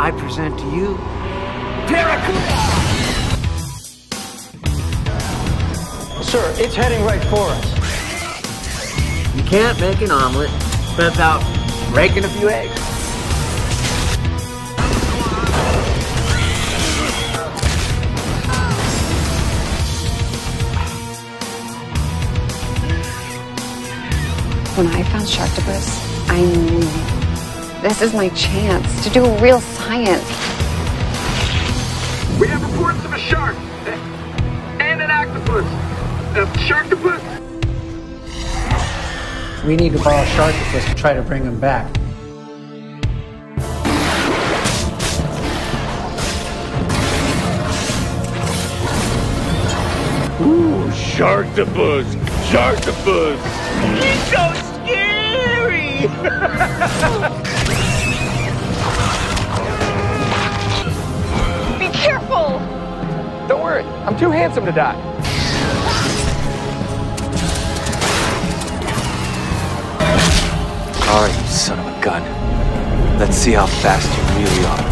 I present to you, Pteracuda! Sir, it's heading right for us. You can't make an omelet without breaking a few eggs. When I found Sharktopus, I knew this is my chance to do real science. We have reports of a shark and an octopus. Sharktopus? We need to borrow Sharktopus to try to bring him back. Ooh, Sharktopus! Sharktopus! He's so scary! Be careful! Don't worry, I'm too handsome to die. All right, you son of a gun. Let's see how fast you really are.